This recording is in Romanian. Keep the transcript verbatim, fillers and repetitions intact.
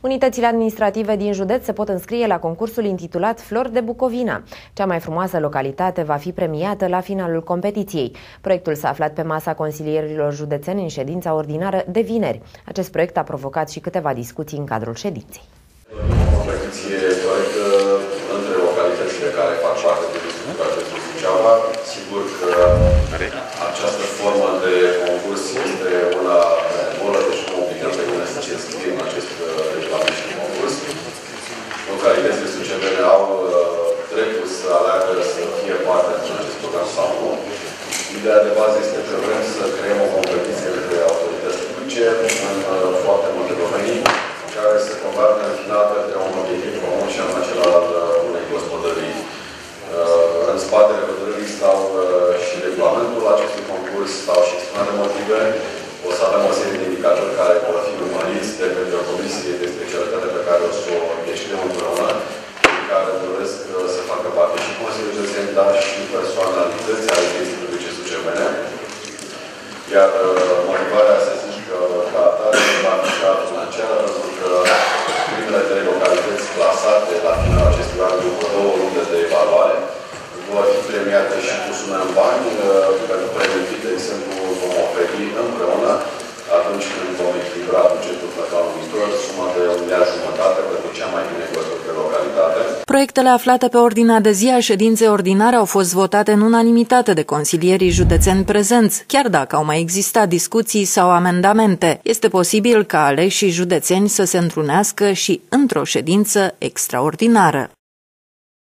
Unitățile administrative din județ se pot înscrie la concursul intitulat Flori de Bucovina. Cea mai frumoasă localitate va fi premiată la finalul competiției. Proiectul s-a aflat pe masa consilierilor județeni în ședința ordinară de vineri. Acest proiect a provocat și câteva discuții în cadrul ședinței. O competiție corectă între localitățile care fac parte din județul Suceava. Sigur că această formă de concurs este una bună, deci nu obligăm pe mine să se înscrie în acest regulament și concurs. Localitățile sucevene au dreptul să aleagă să fie parte din acest program sau nu. Ideea de bază este că vrem să creăm o competiție între autorități publice în foarte multe domenii, care se converg în final către un obiectiv comun și anume acela al unei gospodării. În spatele hotărârii stau și regulamentul acestui concurs, stau și expunate motive. O să avem o serie de indicatori care vor fi urmăriți de către o comisie de specialitate pe care o să o decidem împreună, care doresc să facă parte și Consiliul Județean, dar și personalități ale vieții publice sucevene. Iar motivarea se zice că ca atare va fi financiară, pentru că primele trei localități clasate la finalul acestui an după două runde de evaluare vor fi premiate și cu sume în bani, pentru premii, de exemplu, vom oferi împreună, atunci când vom echilibra bugetul pentru anul viitor, suma de un miliard jumătate pentru cea mai bine hotărâtă localitate. Proiectele aflate pe ordinea de zi a ședinței ordinare au fost votate în unanimitate de consilierii județeni prezenți, chiar dacă au mai existat discuții sau amendamente. Este posibil ca aleșii județeni să se întrunească și într-o ședință extraordinară.